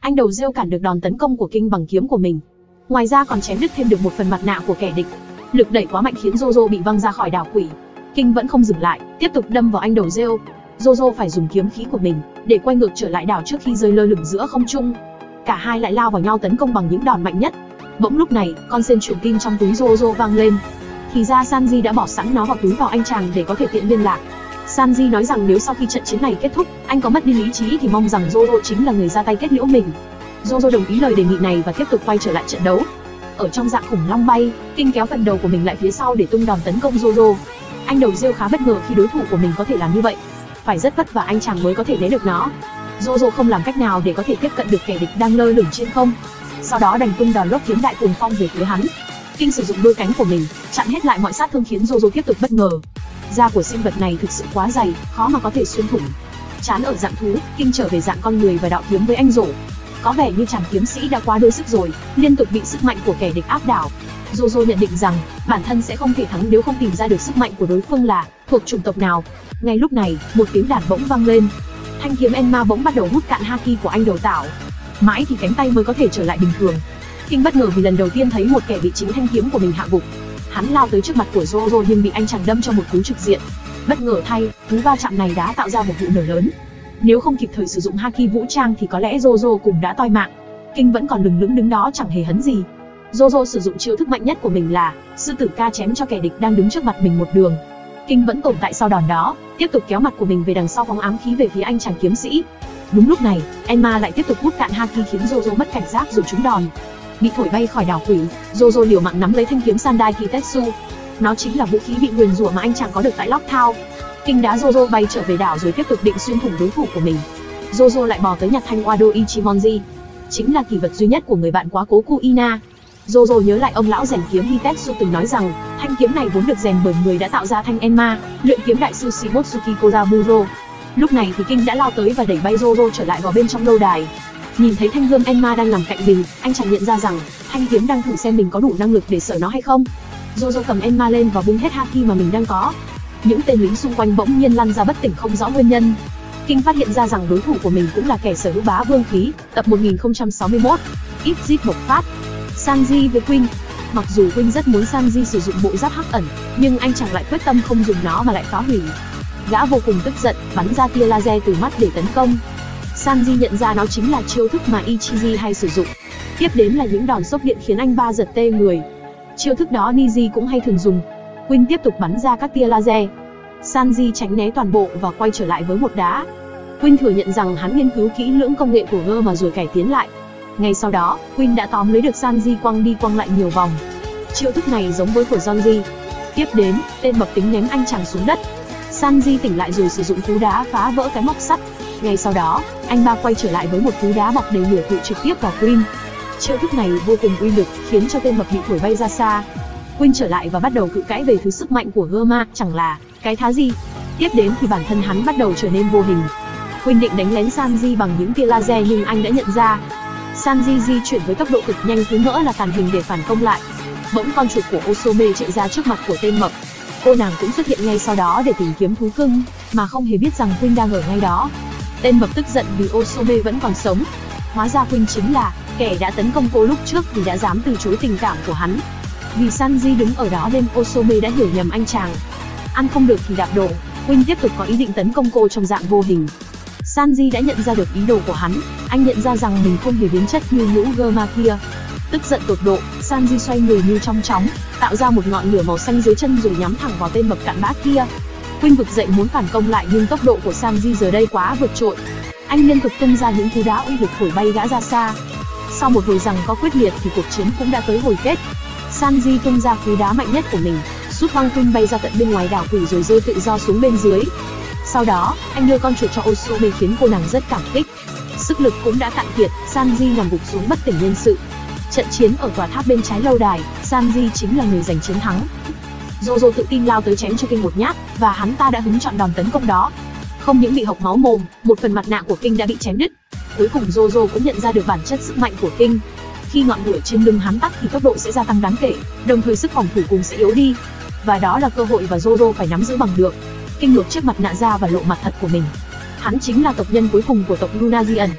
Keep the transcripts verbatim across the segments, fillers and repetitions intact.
anh đầu rêu cản được đòn tấn công của King bằng kiếm của mình. Ngoài ra còn chém đứt thêm được một phần mặt nạ của kẻ địch. Lực đẩy quá mạnh khiến Jojo bị văng ra khỏi đảo quỷ. King vẫn không dừng lại, tiếp tục đâm vào anh đầu rêu. Jojo phải dùng kiếm khí của mình để quay ngược trở lại đảo trước khi rơi lơ lửng giữa không trung. Cả hai lại lao vào nhau tấn công bằng những đòn mạnh nhất. Bỗng lúc này, con sên truyền tin trong túi Jojo vang lên. Thì ra Sanji đã bỏ sẵn nó vào túi vào anh chàng để có thể tiện liên lạc. Sanji nói rằng nếu sau khi trận chiến này kết thúc, anh có mất đi lý trí thì mong rằng Jojo chính là người ra tay kết liễu mình. Jojo đồng ý lời đề nghị này và tiếp tục quay trở lại trận đấu. Ở trong dạng khủng long bay, King kéo phần đầu của mình lại phía sau để tung đòn tấn công Jojo. Anh đầu rêu khá bất ngờ khi đối thủ của mình có thể làm như vậy. Phải rất vất vả anh chàng mới có thể né được nó. Jojo không làm cách nào để có thể tiếp cận được kẻ địch đang lơ lửng trên không. Sau đó đành tung đòn lốc kiếm đại cuồng phong về phía hắn. King sử dụng đôi cánh của mình chặn hết lại mọi sát thương khiến Jojo tiếp tục bất ngờ. Da của sinh vật này thực sự quá dày, khó mà có thể xuyên thủng. Chán ở dạng thú, King trở về dạng con người và đạo kiếm với anh rổ. Có vẻ như chàng kiếm sĩ đã quá đuối sức rồi, liên tục bị sức mạnh của kẻ địch áp đảo. Jojo nhận định rằng bản thân sẽ không thể thắng nếu không tìm ra được sức mạnh của đối phương là thuộc chủng tộc nào. Ngay lúc này, một tiếng đàn bỗng vang lên. Thanh kiếm Enma bỗng bắt đầu hút cạn haki của anh đầu tảo. Mãi thì cánh tay mới có thể trở lại bình thường. King bất ngờ vì lần đầu tiên thấy một kẻ bị chính thanh kiếm của mình hạ gục. Hắn lao tới trước mặt của Jojo nhưng bị anh chàng đâm cho một cú trực diện. Bất ngờ thay, cú va chạm này đã tạo ra một vụ nổ lớn. Nếu không kịp thời sử dụng haki vũ trang thì có lẽ Jojo cũng đã toi mạng. King vẫn còn lừng lững đứng đó chẳng hề hấn gì. Jojo sử dụng chiêu thức mạnh nhất của mình là sư tử ca chém cho kẻ địch đang đứng trước mặt mình một đường. King vẫn tồn tại sau đòn đó, tiếp tục kéo mặt của mình về đằng sau phóng ám khí về phía anh chàng kiếm sĩ. Đúng lúc này, Enma lại tiếp tục hút cạn haki khiến Jojo mất cảnh giác rồi trúng đòn. Bị thổi bay khỏi đảo quỷ, Jojo liều mạng nắm lấy thanh kiếm Sandai Kitetsu. Nó chính là vũ khí bị nguyền rủa mà anh chàng có được tại Locktown. King đá Jojo bay trở về đảo rồi tiếp tục định xuyên thủng đối thủ của mình. Jojo lại bò tới nhặt thanh Wado Ichimonji, chính là kỷ vật duy nhất của người bạn quá cố Kuina. Jojo nhớ lại ông lão rèn kiếm Hitetsu từng nói rằng thanh kiếm này vốn được rèn bởi người đã tạo ra thanh Enma, luyện kiếm đại sư Shimotsuki Kozaburo. Lúc này thì King đã lao tới và đẩy bay Jojo trở lại vào bên trong lâu đài. Nhìn thấy thanh gươm Enma đang nằm cạnh mình, anh chàng nhận ra rằng thanh kiếm đang thử xem mình có đủ năng lực để sợ nó hay không. Jojo cầm Enma lên và bung hết haki mà mình đang có. Những tên lính xung quanh bỗng nhiên lăn ra bất tỉnh không rõ nguyên nhân. King phát hiện ra rằng đối thủ của mình cũng là kẻ sở hữu bá vương khí. Tập một nghìn không trăm sáu mươi mốt. Ít giết bộc phát. Sanji với Queen. Mặc dù Queen rất muốn Sanji sử dụng bộ giáp hắc ẩn, nhưng anh chàng lại quyết tâm không dùng nó mà lại phá hủy. Gã vô cùng tức giận, bắn ra tia laser từ mắt để tấn công. Sanji nhận ra nó chính là chiêu thức mà Ichizi hay sử dụng. Tiếp đến là những đòn sốc điện khiến anh ba giật tê người. Chiêu thức đó Niji cũng hay thường dùng. Queen tiếp tục bắn ra các tia laser. Sanji tránh né toàn bộ và quay trở lại với một đá. Queen thừa nhận rằng hắn nghiên cứu kỹ lưỡng công nghệ của G mà rồi cải tiến lại. Ngay sau đó, Queen đã tóm lấy được Sanji quăng đi quăng lại nhiều vòng. Chiêu thức này giống với của Zonji. Tiếp đến, tên mập tính ném anh chàng xuống đất. Sanji tỉnh lại rồi sử dụng cú đá phá vỡ cái móc sắt. Ngay sau đó, anh ba quay trở lại với một cú đá bọc đầy lửa tụ trực tiếp vào Queen. Chiêu thức này vô cùng uy lực, khiến cho tên mập bị thổi bay ra xa. Queen trở lại và bắt đầu cự cãi về thứ sức mạnh của Germa, chẳng là cái thá gì. Tiếp đến thì bản thân hắn bắt đầu trở nên vô hình. Queen định đánh lén Sanji bằng những tia laser nhưng anh đã nhận ra. Sanji di chuyển với tốc độ cực nhanh cứ ngỡ là tàn hình để phản công lại. Bỗng con chuột của Osome chạy ra trước mặt của tên mập. Cô nàng cũng xuất hiện ngay sau đó để tìm kiếm thú cưng, mà không hề biết rằng Queen đang ở ngay đó. Tên mập tức giận vì Osome vẫn còn sống. Hóa ra Queen chính là kẻ đã tấn công cô lúc trước vì đã dám từ chối tình cảm của hắn. Vì Sanji đứng ở đó nên Osome đã hiểu nhầm anh chàng. Ăn không được thì đạp đổ, Queen tiếp tục có ý định tấn công cô trong dạng vô hình. Sanji đã nhận ra được ý đồ của hắn, anh nhận ra rằng mình không hề biến chất như lũ Germa kia. Tức giận tột độ, Sanji xoay người như trong chóng, tạo ra một ngọn lửa màu xanh dưới chân rồi nhắm thẳng vào tên mập cặn bã kia. Queen vực dậy muốn phản công lại nhưng tốc độ của Sanji giờ đây quá vượt trội. Anh liên tục tung ra những cú đá uy lực thổi bay gã ra xa. Sau một hồi giằng co quyết liệt thì cuộc chiến cũng đã tới hồi kết. Sanji tung ra cú đá mạnh nhất của mình, sút văng Queen bay ra tận bên ngoài đảo quỷ rồi rơi tự do xuống bên dưới. Sau đó, anh đưa con chuột cho Osome khiến cô nàng rất cảm kích. Sức lực cũng đã cạn kiệt, Sanji nằm gục xuống bất tỉnh nhân sự. Trận chiến ở tòa tháp bên trái lâu đài, Sanji chính là người giành chiến thắng. Jojo tự tin lao tới chém cho King một nhát, và hắn ta đã hứng chọn đòn tấn công đó. Không những bị hộc máu mồm, một phần mặt nạ của King đã bị chém đứt. Cuối cùng Jojo cũng nhận ra được bản chất sức mạnh của King. Khi ngọn lửa trên lưng hắn tắt thì tốc độ sẽ gia tăng đáng kể, đồng thời sức phòng thủ cùng sẽ yếu đi. Và đó là cơ hội và Jojo phải nắm giữ bằng được. King lột chiếc mặt nạ ra và lộ mặt thật của mình. Hắn chính là tộc nhân cuối cùng của tộc Lunazian.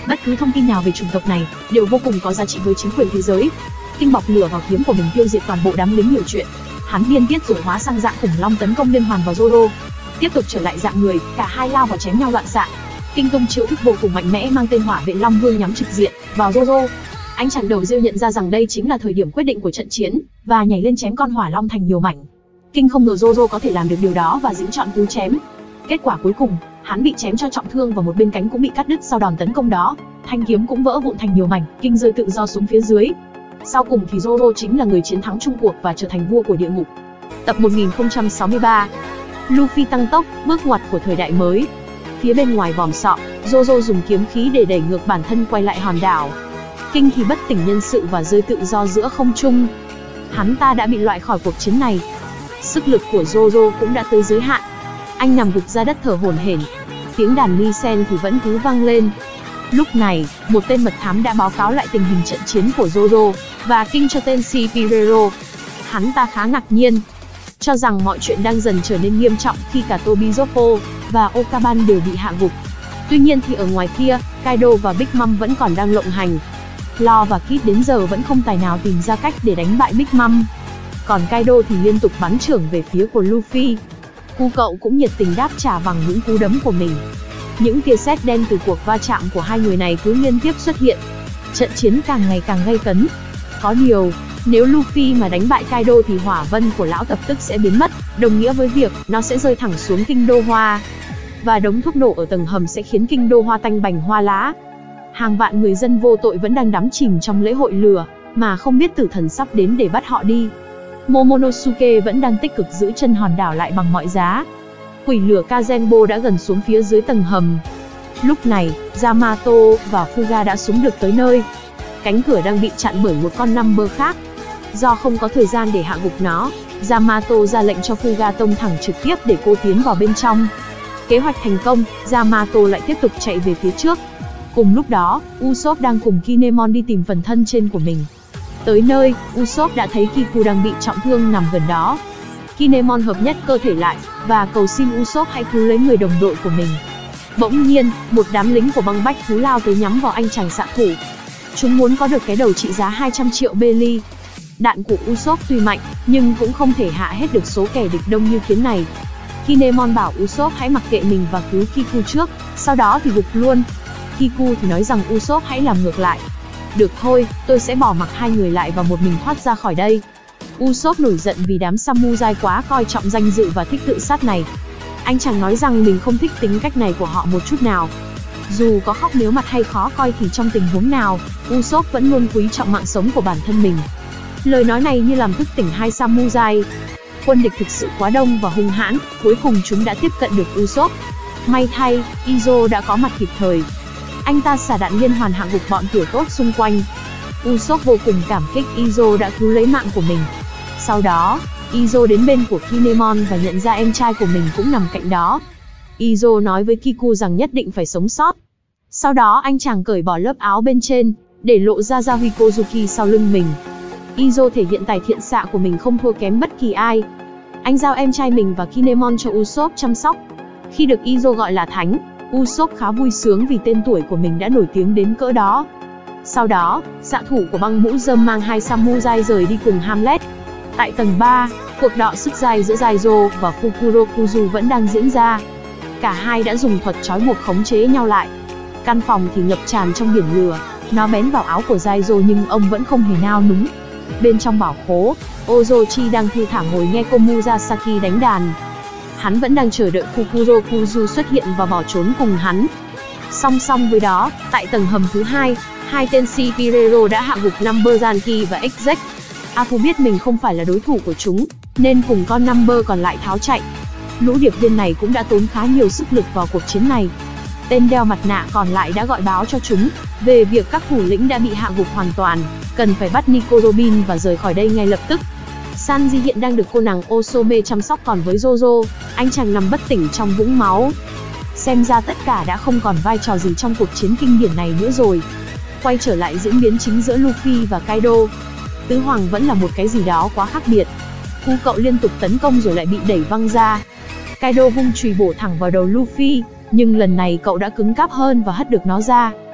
Bất cứ thông tin nào về chủng tộc này đều vô cùng có giá trị với chính quyền thế giới. King bọc lửa vào kiếm của mình tiêu diệt toàn bộ đám lính hiểu chuyện. Hắn điên tiết rồi hóa sang dạng khủng long tấn công liên hoàn vào Zoro. Tiếp tục trở lại dạng người, cả hai lao vào chém nhau loạn xạ. King tung chiêu thức vô cùng mạnh mẽ mang tên Hỏa Vệ Long Vương nhắm trực diện vào Zoro. Anh chàng đầu rêu nhận ra rằng đây chính là thời điểm quyết định của trận chiến và nhảy lên chém con hỏa long thành nhiều mảnh. King không ngờ Zoro có thể làm được điều đó và dính chọn cú chém. Kết quả cuối cùng, hắn bị chém cho trọng thương và một bên cánh cũng bị cắt đứt sau đòn tấn công đó. Thanh kiếm cũng vỡ vụn thành nhiều mảnh, King rơi tự do xuống phía dưới. Sau cùng thì Zoro chính là người chiến thắng chung cuộc và trở thành vua của địa ngục. Tập một nghìn không trăm sáu mươi ba. Luffy tăng tốc, bước ngoặt của thời đại mới. Phía bên ngoài vòm sọ, Zoro dùng kiếm khí để đẩy ngược bản thân quay lại hòn đảo. King thì bất tỉnh nhân sự và rơi tự do giữa không trung. Hắn ta đã bị loại khỏi cuộc chiến này. Sức lực của Zoro cũng đã tới giới hạn. Anh nằm gục ra đất thở hổn hển. Tiếng đàn mi sen thì vẫn cứ vang lên. Lúc này, một tên mật thám đã báo cáo lại tình hình trận chiến của Zoro và King cho tên Shipirero. Hắn ta khá ngạc nhiên, cho rằng mọi chuyện đang dần trở nên nghiêm trọng khi cả Tobi Zoppo và Okaban đều bị hạ gục. Tuy nhiên thì ở ngoài kia, Kaido và Big Mom vẫn còn đang lộng hành. Lo và Kid đến giờ vẫn không tài nào tìm ra cách để đánh bại Big Mom. Còn Kaido thì liên tục bắn chưởng về phía của Luffy. Cu cậu cũng nhiệt tình đáp trả bằng những cú đấm của mình. Những tia sét đen từ cuộc va chạm của hai người này cứ liên tiếp xuất hiện. Trận chiến càng ngày càng gay cấn. Có điều, nếu Luffy mà đánh bại Kaido thì hỏa vân của lão lập tức sẽ biến mất, đồng nghĩa với việc nó sẽ rơi thẳng xuống kinh đô hoa. Và đống thuốc nổ ở tầng hầm sẽ khiến kinh đô hoa tanh bành hoa lá. Hàng vạn người dân vô tội vẫn đang đắm chìm trong lễ hội lửa, mà không biết tử thần sắp đến để bắt họ đi. Momonosuke vẫn đang tích cực giữ chân hòn đảo lại bằng mọi giá. Quỷ lửa Kazenbo đã gần xuống phía dưới tầng hầm. Lúc này, Yamato và Fuga đã xuống được tới nơi. Cánh cửa đang bị chặn bởi một con number khác. Do không có thời gian để hạ gục nó, Yamato ra lệnh cho Fuga tông thẳng trực tiếp để cô tiến vào bên trong. Kế hoạch thành công, Yamato lại tiếp tục chạy về phía trước. Cùng lúc đó, Usopp đang cùng Kinemon đi tìm phần thân trên của mình. Tới nơi, Usopp đã thấy Kiku đang bị trọng thương nằm gần đó. Kinemon hợp nhất cơ thể lại và cầu xin Usopp hãy cứu lấy người đồng đội của mình. Bỗng nhiên, một đám lính của băng bách thú lao tới nhắm vào anh chàng xạ thủ. Chúng muốn có được cái đầu trị giá hai trăm triệu belly. Đạn của Usopp tuy mạnh, nhưng cũng không thể hạ hết được số kẻ địch đông như kiến này. Kinemon bảo Usopp hãy mặc kệ mình và cứu Kiku trước, sau đó thì gục luôn. Kiku thì nói rằng Usopp hãy làm ngược lại. Được thôi, tôi sẽ bỏ mặc hai người lại và một mình thoát ra khỏi đây. Usopp nổi giận vì đám samurai quá coi trọng danh dự và thích tự sát này. Anh chàng nói rằng mình không thích tính cách này của họ một chút nào. Dù có khóc nếu mặt hay khó coi thì trong tình huống nào, Usopp vẫn luôn quý trọng mạng sống của bản thân mình. Lời nói này như làm thức tỉnh hai samurai. Quân địch thực sự quá đông và hung hãn, cuối cùng chúng đã tiếp cận được Usopp. May thay, Izo đã có mặt kịp thời. Anh ta xả đạn liên hoàn hạ gục bọn tiểu tốt xung quanh. Usopp vô cùng cảm kích Izo đã cứu lấy mạng của mình. Sau đó, Izo đến bên của Kinemon và nhận ra em trai của mình cũng nằm cạnh đó. Izo nói với Kiku rằng nhất định phải sống sót. Sau đó anh chàng cởi bỏ lớp áo bên trên, để lộ ra Yaoi Kozuki sau lưng mình. Izo thể hiện tài thiện xạ của mình không thua kém bất kỳ ai. Anh giao em trai mình và Kinemon cho Usopp chăm sóc. Khi được Izo gọi là thánh, Usopp khá vui sướng vì tên tuổi của mình đã nổi tiếng đến cỡ đó. Sau đó, xạ thủ của băng mũ rơm mang hai samurai rời đi cùng Hamlet. Tại tầng ba, cuộc đọ sức dai giữa Daizo và Fukurokuju vẫn đang diễn ra. Cả hai đã dùng thuật trói buộc khống chế nhau lại. Căn phòng thì ngập tràn trong biển lửa, nó bén vào áo của Daizo nhưng ông vẫn không hề nao núng. Bên trong bảo khố, Orochi đang thư thả ngồi nghe Komurasaki đánh đàn. Hắn vẫn đang chờ đợi Fukurokuju xuất hiện và bỏ trốn cùng hắn. Song song với đó, tại tầng hầm thứ hai, hai tên Shipirero đã hạ gục Number Zanki và Exec. Aku biết mình không phải là đối thủ của chúng, nên cùng con Number còn lại tháo chạy. Lũ điệp viên này cũng đã tốn khá nhiều sức lực vào cuộc chiến này. Tên đeo mặt nạ còn lại đã gọi báo cho chúng về việc các thủ lĩnh đã bị hạ gục hoàn toàn, cần phải bắt Nico Robin và rời khỏi đây ngay lập tức. Sanji hiện đang được cô nàng Osome chăm sóc, còn với Jojo, anh chàng nằm bất tỉnh trong vũng máu. Xem ra tất cả đã không còn vai trò gì trong cuộc chiến kinh điển này nữa rồi. Quay trở lại diễn biến chính giữa Luffy và Kaido. Tứ Hoàng vẫn là một cái gì đó quá khác biệt. Cu cậu liên tục tấn công rồi lại bị đẩy văng ra. Kaido vung chùy bổ thẳng vào đầu Luffy, nhưng lần này cậu đã cứng cáp hơn và hất được nó ra.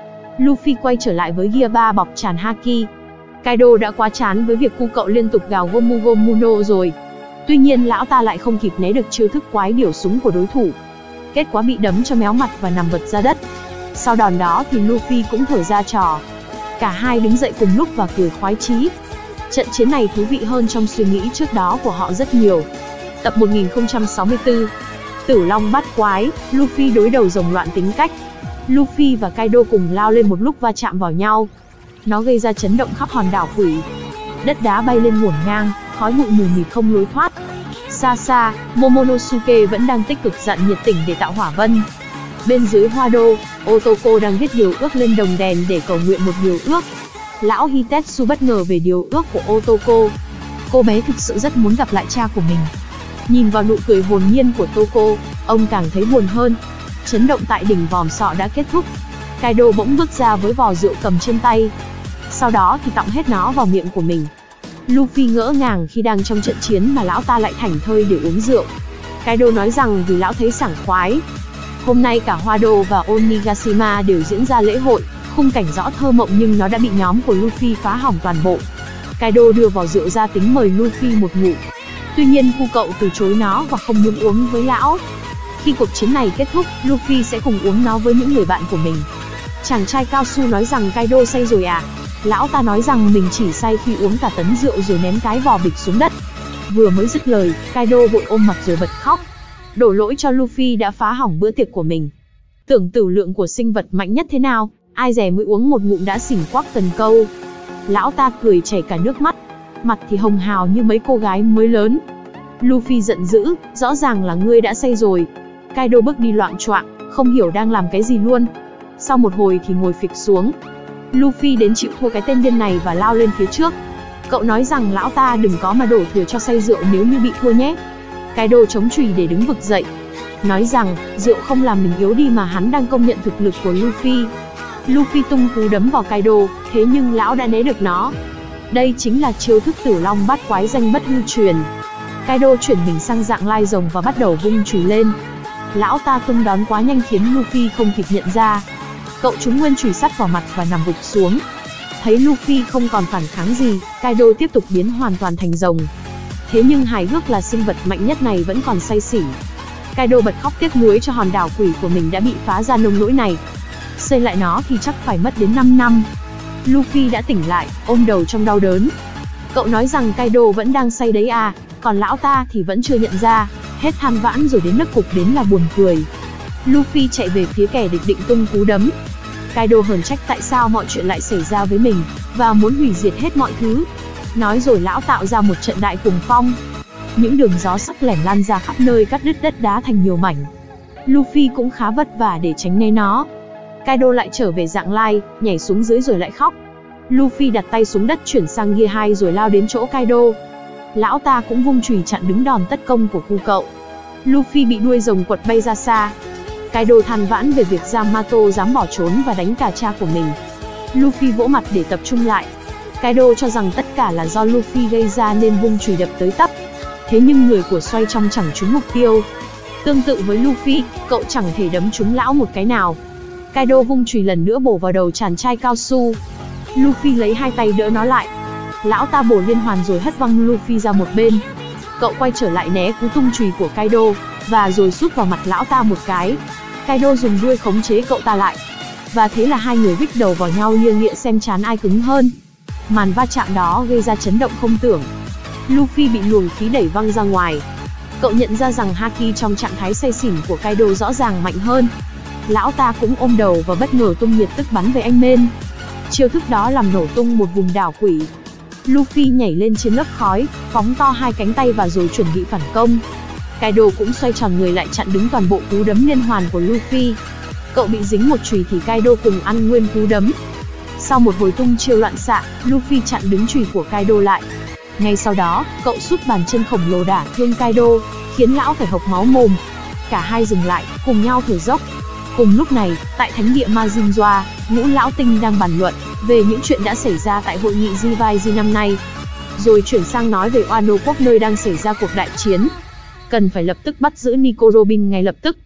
Luffy quay trở lại với Gear ba bọc tràn Haki. Kaido đã quá chán với việc cu cậu liên tục gào Gomu Gomu no rồi. Tuy nhiên lão ta lại không kịp né được chiêu thức quái điểu súng của đối thủ. Kết quả bị đấm cho méo mặt và nằm vật ra đất. Sau đòn đó thì Luffy cũng thở ra trò. Cả hai đứng dậy cùng lúc và cười khoái chí. Trận chiến này thú vị hơn trong suy nghĩ trước đó của họ rất nhiều. Tập một nghìn không trăm sáu mươi tư. Tử Long bắt quái, Luffy đối đầu rồng loạn tính cách. Luffy và Kaido cùng lao lên một lúc va chạm vào nhau. Nó gây ra chấn động khắp hòn đảo quỷ. Đất đá bay lên ngổn ngang, khói bụi mù mịt không lối thoát. Xa xa, Momonosuke vẫn đang tích cực dặn nhiệt tình để tạo hỏa vân. Bên dưới hoa đô, Otoko đang viết điều ước lên đồng đèn để cầu nguyện một điều ước. Lão Hitetsu bất ngờ về điều ước của Otoko. Cô bé thực sự rất muốn gặp lại cha của mình. Nhìn vào nụ cười hồn nhiên của Toko, ông càng thấy buồn hơn. Chấn động tại đỉnh vòm sọ đã kết thúc. Kaido bỗng bước ra với vò rượu cầm trên tay. Sau đó thì tọng hết nó vào miệng của mình. Luffy ngỡ ngàng khi đang trong trận chiến mà lão ta lại thảnh thơi để uống rượu. Kaido nói rằng vì lão thấy sảng khoái. Hôm nay cả Wado và Onigashima đều diễn ra lễ hội, khung cảnh rõ thơ mộng nhưng nó đã bị nhóm của Luffy phá hỏng toàn bộ. Kaido đưa vò rượu ra tính mời Luffy một ngụm. Tuy nhiên cu cậu từ chối nó và không muốn uống với lão. Khi cuộc chiến này kết thúc, Luffy sẽ cùng uống nó với những người bạn của mình. Chàng trai cao su nói rằng Kaido say rồi à? Lão ta nói rằng mình chỉ say khi uống cả tấn rượu rồi ném cái vò bịch xuống đất. Vừa mới dứt lời, Kaido vội ôm mặt rồi bật khóc. Đổ lỗi cho Luffy đã phá hỏng bữa tiệc của mình. Tưởng tử lượng của sinh vật mạnh nhất thế nào, ai dè mới uống một ngụm đã xỉn quắc cần câu. Lão ta cười chảy cả nước mắt, mặt thì hồng hào như mấy cô gái mới lớn. Luffy giận dữ, rõ ràng là ngươi đã say rồi. Kaido bước đi loạng choạng, không hiểu đang làm cái gì luôn. Sau một hồi thì ngồi phịch xuống. Luffy đến chịu thua cái tên điên này và lao lên phía trước. Cậu nói rằng lão ta đừng có mà đổ thừa cho say rượu nếu như bị thua nhé. Kaido chống chùy để đứng vực dậy, nói rằng rượu không làm mình yếu đi mà hắn đang công nhận thực lực của Luffy. Luffy tung cú đấm vào Kaido, thế nhưng lão đã né được nó. Đây chính là chiêu thức Tử Long bắt quái danh bất hư truyền. Kaido chuyển mình sang dạng lai rồng và bắt đầu vung chùy lên. Lão ta tung đón quá nhanh khiến Luffy không kịp nhận ra. Cậu trúng nguyên chùy sắt vào mặt và nằm gục xuống. Thấy Luffy không còn phản kháng gì, Kaido tiếp tục biến hoàn toàn thành rồng. Thế nhưng hài hước là sinh vật mạnh nhất này vẫn còn say xỉn. Kaido bật khóc tiếc nuối cho hòn đảo quỷ của mình đã bị phá ra nông nỗi này. Xây lại nó thì chắc phải mất đến năm năm. Luffy đã tỉnh lại, ôm đầu trong đau đớn. Cậu nói rằng Kaido vẫn đang say đấy à, còn lão ta thì vẫn chưa nhận ra. Hết than vãn rồi đến nấc cục đến là buồn cười. Luffy chạy về phía kẻ địch định tung cú đấm. Kaido hờn trách tại sao mọi chuyện lại xảy ra với mình, và muốn hủy diệt hết mọi thứ. Nói rồi lão tạo ra một trận đại cuồng phong. Những đường gió sắc lẻm lan ra khắp nơi cắt đứt đất đá thành nhiều mảnh. Luffy cũng khá vất vả để tránh né nó. Kaido lại trở về dạng lai, nhảy xuống dưới rồi lại khóc. Luffy đặt tay xuống đất chuyển sang Gear hai rồi lao đến chỗ Kaido. Lão ta cũng vung chùy chặn đứng đòn tất công của cu cậu. Luffy bị đuôi rồng quật bay ra xa. Kaido than vãn về việc Yamato dám bỏ trốn và đánh cả cha của mình. Luffy vỗ mặt để tập trung lại. Kaido cho rằng tất cả là do Luffy gây ra nên vung chùy đập tới tấp. Thế nhưng người của xoay trong chẳng trúng mục tiêu. Tương tự với Luffy, cậu chẳng thể đấm trúng lão một cái nào. Kaido vung chùy lần nữa bổ vào đầu chàng trai cao su. Luffy lấy hai tay đỡ nó lại. Lão ta bổ liên hoàn rồi hất văng Luffy ra một bên. Cậu quay trở lại né cú tung chùy của Kaido, và rồi sút vào mặt lão ta một cái. Kaido dùng đuôi khống chế cậu ta lại. Và thế là hai người vích đầu vào nhau lia lịa xem chán ai cứng hơn. Màn va chạm đó gây ra chấn động không tưởng. Luffy bị luồng khí đẩy văng ra ngoài. Cậu nhận ra rằng Haki trong trạng thái say xỉn của Kaido rõ ràng mạnh hơn. Lão ta cũng ôm đầu và bất ngờ tung nhiệt tức bắn về anh Men. Chiêu thức đó làm nổ tung một vùng đảo quỷ. Luffy nhảy lên trên lớp khói, phóng to hai cánh tay và rồi chuẩn bị phản công. Kaido cũng xoay tròn người lại chặn đứng toàn bộ cú đấm liên hoàn của Luffy. Cậu bị dính một chùy thì Kaido cùng ăn nguyên cú đấm. Sau một hồi tung chiêu loạn xạ, Luffy chặn đứng chùy của Kaido lại. Ngay sau đó, cậu sút bàn chân khổng lồ đả thương Kaido, khiến lão phải hộc máu mồm. Cả hai dừng lại, cùng nhau thở dốc. Cùng lúc này, tại thánh địa Majinzua, ngũ lão tinh đang bàn luận về những chuyện đã xảy ra tại hội nghị Jivaiji năm nay. Rồi chuyển sang nói về Wano quốc nơi đang xảy ra cuộc đại chiến. Cần phải lập tức bắt giữ Nico Robin ngay lập tức.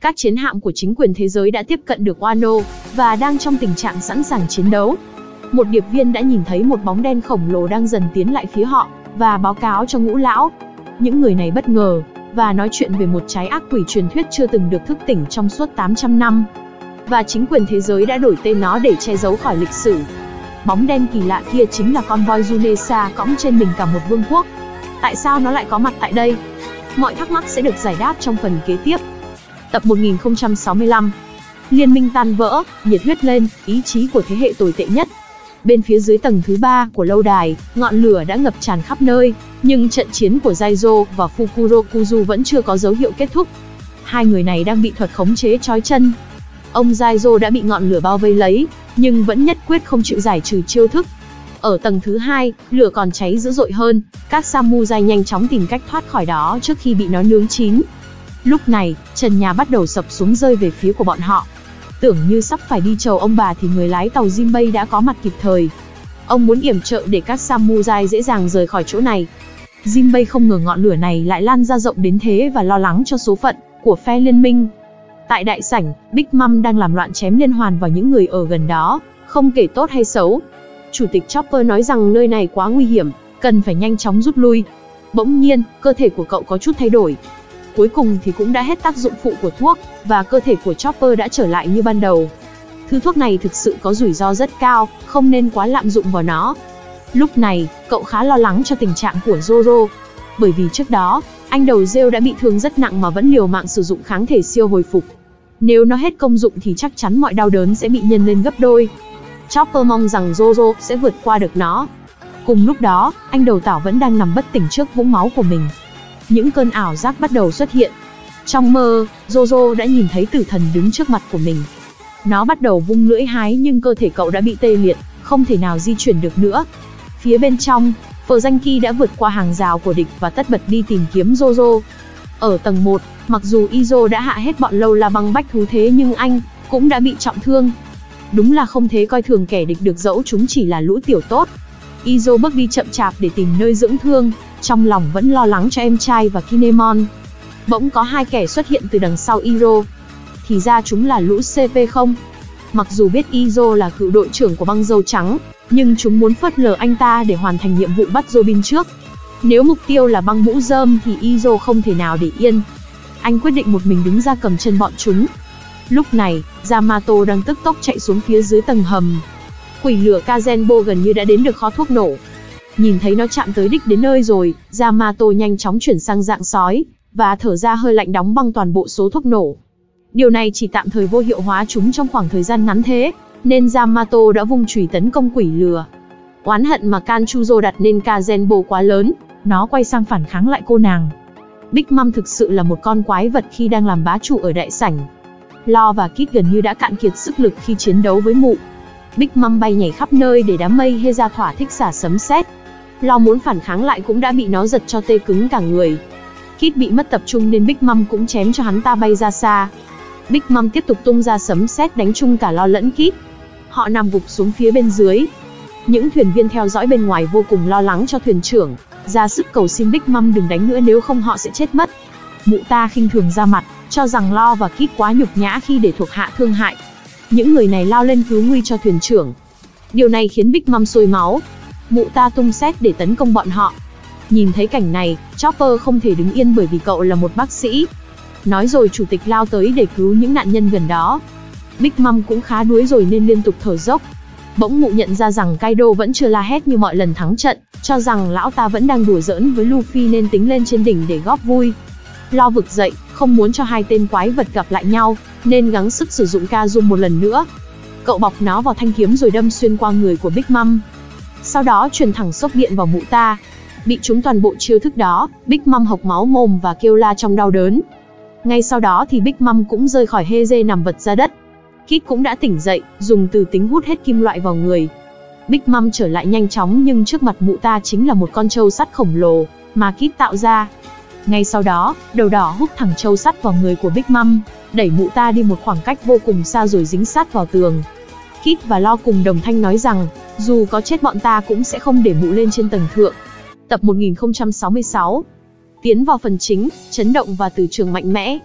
Các chiến hạm của chính quyền thế giới đã tiếp cận được Wano, và đang trong tình trạng sẵn sàng chiến đấu. Một điệp viên đã nhìn thấy một bóng đen khổng lồ đang dần tiến lại phía họ, và báo cáo cho Ngũ Lão. Những người này bất ngờ, và nói chuyện về một trái ác quỷ truyền thuyết chưa từng được thức tỉnh trong suốt tám trăm năm. Và chính quyền thế giới đã đổi tên nó để che giấu khỏi lịch sử. Bóng đen kỳ lạ kia chính là con voi Junesa cõng trên mình cả một vương quốc. Tại sao nó lại có mặt tại đây? Mọi thắc mắc sẽ được giải đáp trong phần kế tiếp. Tập một nghìn không trăm sáu mươi lăm. Liên minh tan vỡ, nhiệt huyết lên, ý chí của thế hệ tồi tệ nhất. Bên phía dưới tầng thứ ba của lâu đài, ngọn lửa đã ngập tràn khắp nơi, nhưng trận chiến của Daizo và Fukurokuju vẫn chưa có dấu hiệu kết thúc. Hai người này đang bị thuật khống chế trói chân. Ông Daizo đã bị ngọn lửa bao vây lấy, nhưng vẫn nhất quyết không chịu giải trừ chiêu thức. Ở tầng thứ hai, lửa còn cháy dữ dội hơn, các samurai nhanh chóng tìm cách thoát khỏi đó trước khi bị nó nướng chín. Lúc này, trần nhà bắt đầu sập xuống rơi về phía của bọn họ. Tưởng như sắp phải đi chầu ông bà thì người lái tàu Jinbei đã có mặt kịp thời. Ông muốn yểm trợ để các samurai dễ dàng rời khỏi chỗ này. Jinbei không ngờ ngọn lửa này lại lan ra rộng đến thế và lo lắng cho số phận của phe liên minh. Tại đại sảnh, Big Mom đang làm loạn chém liên hoàn vào những người ở gần đó, không kể tốt hay xấu. Chủ tịch Chopper nói rằng nơi này quá nguy hiểm, cần phải nhanh chóng rút lui. Bỗng nhiên, cơ thể của cậu có chút thay đổi. Cuối cùng thì cũng đã hết tác dụng phụ của thuốc, và cơ thể của Chopper đã trở lại như ban đầu. Thứ thuốc này thực sự có rủi ro rất cao, không nên quá lạm dụng vào nó. Lúc này, cậu khá lo lắng cho tình trạng của Zoro. Bởi vì trước đó, anh đầu rêu đã bị thương rất nặng mà vẫn liều mạng sử dụng kháng thể siêu hồi phục. Nếu nó hết công dụng thì chắc chắn mọi đau đớn sẽ bị nhân lên gấp đôi. Chopper mong rằng Zoro sẽ vượt qua được nó. Cùng lúc đó, anh đầu tảo vẫn đang nằm bất tỉnh trước vũng máu của mình. Những cơn ảo giác bắt đầu xuất hiện. Trong mơ, Jojo đã nhìn thấy tử thần đứng trước mặt của mình. Nó bắt đầu vung lưỡi hái nhưng cơ thể cậu đã bị tê liệt, không thể nào di chuyển được nữa. Phía bên trong, Phờ Danh Ki đã vượt qua hàng rào của địch và tất bật đi tìm kiếm Jojo. Ở tầng một, mặc dù Izo đã hạ hết bọn lâu la băng bách thú thế nhưng anh cũng đã bị trọng thương. Đúng là không thể coi thường kẻ địch được dẫu chúng chỉ là lũ tiểu tốt. Izo bước đi chậm chạp để tìm nơi dưỡng thương, trong lòng vẫn lo lắng cho em trai và Kinemon. Bỗng có hai kẻ xuất hiện từ đằng sau Iro. Thì ra chúng là lũ xê pê không. Mặc dù biết Izo là cựu đội trưởng của băng dâu trắng, nhưng chúng muốn phớt lờ anh ta để hoàn thành nhiệm vụ bắt Robin trước. Nếu mục tiêu là băng mũ rơm thì Izo không thể nào để yên. Anh quyết định một mình đứng ra cầm chân bọn chúng. Lúc này, Yamato đang tức tốc chạy xuống phía dưới tầng hầm. Quỷ lửa Kazenbo gần như đã đến được kho thuốc nổ. Nhìn thấy nó chạm tới đích đến nơi rồi, Yamato nhanh chóng chuyển sang dạng sói, và thở ra hơi lạnh đóng băng toàn bộ số thuốc nổ. Điều này chỉ tạm thời vô hiệu hóa chúng trong khoảng thời gian ngắn thế, nên Yamato đã vung chùy tấn công quỷ lửa. Oán hận mà Kanchuzo đặt nên Kazenbo quá lớn, nó quay sang phản kháng lại cô nàng. Big Mom thực sự là một con quái vật khi đang làm bá chủ ở đại sảnh. Lo và Kid gần như đã cạn kiệt sức lực khi chiến đấu với mụ. Big Mom bay nhảy khắp nơi để đám mây Heza thỏa thích xả sấm sét. Lo muốn phản kháng lại cũng đã bị nó giật cho tê cứng cả người. Kid bị mất tập trung nên Big Mom cũng chém cho hắn ta bay ra xa. Big Mom tiếp tục tung ra sấm sét đánh chung cả Lo lẫn Kid. Họ nằm gục xuống phía bên dưới. Những thuyền viên theo dõi bên ngoài vô cùng lo lắng cho thuyền trưởng, ra sức cầu xin Big Mom đừng đánh nữa nếu không họ sẽ chết mất. Mụ ta khinh thường ra mặt, cho rằng Lo và Kid quá nhục nhã khi để thuộc hạ thương hại. Những người này lao lên cứu nguy cho thuyền trưởng. Điều này khiến Big Mom sôi máu. Mụ ta tung sét để tấn công bọn họ. Nhìn thấy cảnh này, Chopper không thể đứng yên bởi vì cậu là một bác sĩ. Nói rồi chủ tịch lao tới để cứu những nạn nhân gần đó. Big Mom cũng khá đuối rồi nên liên tục thở dốc. Bỗng mụ nhận ra rằng Kaido vẫn chưa la hét như mọi lần thắng trận, cho rằng lão ta vẫn đang đùa giỡn với Luffy nên tính lên trên đỉnh để góp vui. Lo vực dậy, không muốn cho hai tên quái vật gặp lại nhau, nên gắng sức sử dụng Kazum một lần nữa. Cậu bọc nó vào thanh kiếm rồi đâm xuyên qua người của Big Mom. Sau đó truyền thẳng sốc điện vào mụ ta. Bị trúng toàn bộ chiêu thức đó, Big Mom hộc máu mồm và kêu la trong đau đớn. Ngay sau đó thì Big Mom cũng rơi khỏi Heze nằm vật ra đất. Kid cũng đã tỉnh dậy, dùng từ tính hút hết kim loại vào người. Big Mom trở lại nhanh chóng nhưng trước mặt mụ ta chính là một con trâu sắt khổng lồ mà Kid tạo ra. Ngay sau đó, đầu đỏ húc thẳng trâu sắt vào người của Big Mom, đẩy mụ ta đi một khoảng cách vô cùng xa rồi dính sát vào tường. Kid và Lo cùng đồng thanh nói rằng, dù có chết bọn ta cũng sẽ không để mụ lên trên tầng thượng. Tập một nghìn không trăm sáu mươi sáu. Tiến vào phần chính, chấn động và từ trường mạnh mẽ.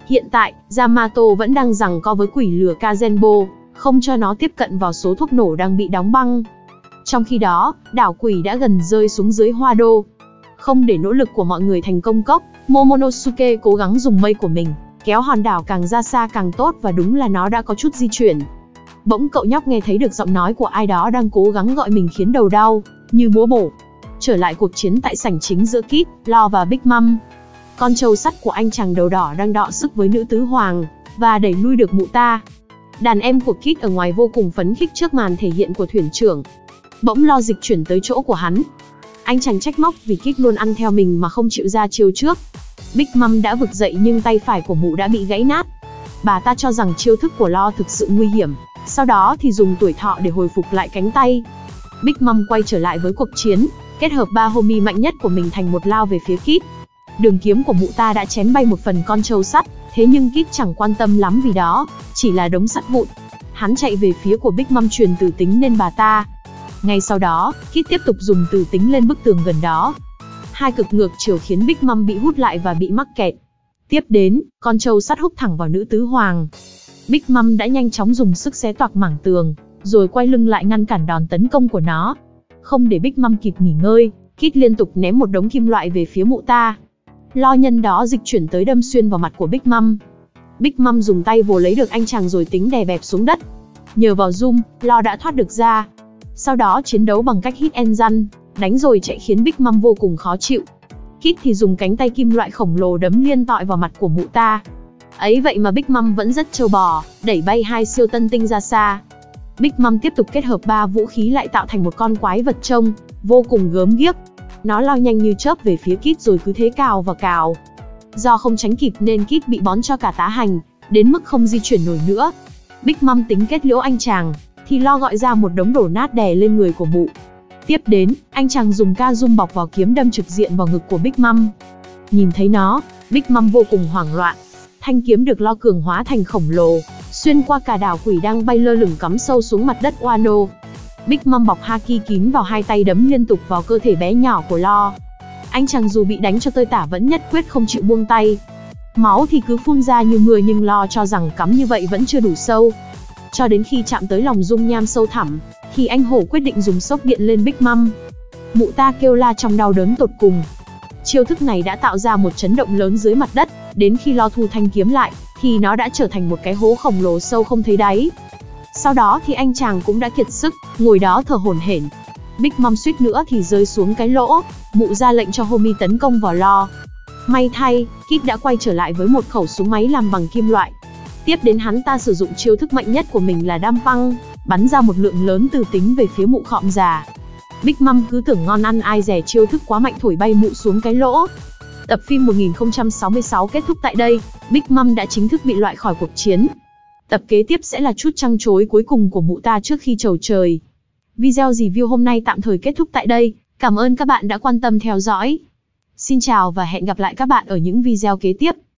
Hiện tại, Yamato vẫn đang giằng co với quỷ lửa Kazenbo, không cho nó tiếp cận vào số thuốc nổ đang bị đóng băng. Trong khi đó, đảo quỷ đã gần rơi xuống dưới Hoa Đô. Không để nỗ lực của mọi người thành công cốc, Momonosuke cố gắng dùng mây của mình, kéo hòn đảo càng ra xa càng tốt, và đúng là nó đã có chút di chuyển. Bỗng cậu nhóc nghe thấy được giọng nói của ai đó đang cố gắng gọi mình khiến đầu đau, như búa bổ. Trở lại cuộc chiến tại sảnh chính giữa Kid, Law và Big Mom. Con trâu sắt của anh chàng đầu đỏ đang đọ sức với nữ tứ hoàng, và đẩy lui được mụ ta. Đàn em của Kid ở ngoài vô cùng phấn khích trước màn thể hiện của thuyền trưởng. Bỗng Law dịch chuyển tới chỗ của hắn. Anh chàng trách móc vì Kid luôn ăn theo mình mà không chịu ra chiêu trước. Big Mom đã vực dậy nhưng tay phải của mụ đã bị gãy nát. Bà ta cho rằng chiêu thức của Law thực sự nguy hiểm, sau đó thì dùng tuổi thọ để hồi phục lại cánh tay. Big Mom quay trở lại với cuộc chiến, kết hợp ba homie mạnh nhất của mình thành một lao về phía Kid. Đường kiếm của mụ ta đã chém bay một phần con trâu sắt, thế nhưng Kid chẳng quan tâm lắm vì đó chỉ là đống sắt vụn. Hắn chạy về phía của Big Mom truyền tử tính lên bà ta. Ngay sau đó, Kid tiếp tục dùng tử tính lên bức tường gần đó. Hai cực ngược chiều khiến Big Mom bị hút lại và bị mắc kẹt. Tiếp đến, con trâu sắt húc thẳng vào nữ tứ hoàng. Big Mom đã nhanh chóng dùng sức xé toạc mảng tường, rồi quay lưng lại ngăn cản đòn tấn công của nó. Không để Big Mom kịp nghỉ ngơi, Kid liên tục ném một đống kim loại về phía mụ ta. Lo nhân đó dịch chuyển tới đâm xuyên vào mặt của Big Mom. Big Mom dùng tay vồ lấy được anh chàng rồi tính đè bẹp xuống đất. Nhờ vào zoom, Lo đã thoát được ra. Sau đó chiến đấu bằng cách hit and run, đánh rồi chạy khiến Big Mom vô cùng khó chịu. Kid thì dùng cánh tay kim loại khổng lồ đấm liên tọi vào mặt của mụ ta. Ấy vậy mà Big Mom vẫn rất trâu bò, đẩy bay hai siêu tân tinh ra xa. Big Mom tiếp tục kết hợp ba vũ khí lại tạo thành một con quái vật trông vô cùng gớm ghiếc. Nó lao nhanh như chớp về phía Kid rồi cứ thế cào và cào. Do không tránh kịp nên Kid bị bón cho cả tá hành, đến mức không di chuyển nổi nữa. Big Mom tính kết liễu anh chàng, thì Lo gọi ra một đống đổ nát đè lên người của mụ. Tiếp đến, anh chàng dùng ca zoom bọc vào kiếm đâm trực diện vào ngực của Big Mom. Nhìn thấy nó, Big Mom vô cùng hoảng loạn. Thanh kiếm được Lo cường hóa thành khổng lồ, xuyên qua cả đảo quỷ đang bay lơ lửng cắm sâu xuống mặt đất Wano. Big Mom bọc haki kín vào hai tay đấm liên tục vào cơ thể bé nhỏ của Lo. Anh chàng dù bị đánh cho tơi tả vẫn nhất quyết không chịu buông tay. Máu thì cứ phun ra như mưa nhưng Lo cho rằng cắm như vậy vẫn chưa đủ sâu. Cho đến khi chạm tới lòng dung nham sâu thẳm, thì anh hổ quyết định dùng sốc điện lên Big Mom. Mụ ta kêu la trong đau đớn tột cùng. Chiêu thức này đã tạo ra một chấn động lớn dưới mặt đất, đến khi Lo thu thanh kiếm lại, thì nó đã trở thành một cái hố khổng lồ sâu không thấy đáy. Sau đó thì anh chàng cũng đã kiệt sức, ngồi đó thở hổn hển. Big Mom suýt nữa thì rơi xuống cái lỗ, mụ ra lệnh cho homie tấn công vào Lo. May thay, Kid đã quay trở lại với một khẩu súng máy làm bằng kim loại. Tiếp đến hắn ta sử dụng chiêu thức mạnh nhất của mình là đam băng, bắn ra một lượng lớn từ tính về phía mụ khọm già. Big Mom cứ tưởng ngon ăn ai dè chiêu thức quá mạnh thổi bay mụ xuống cái lỗ. Tập phim một nghìn không trăm sáu mươi sáu kết thúc tại đây, Big Mom đã chính thức bị loại khỏi cuộc chiến. Tập kế tiếp sẽ là chút trăng trối cuối cùng của mụ ta trước khi trầu trời. Video review hôm nay tạm thời kết thúc tại đây, cảm ơn các bạn đã quan tâm theo dõi. Xin chào và hẹn gặp lại các bạn ở những video kế tiếp.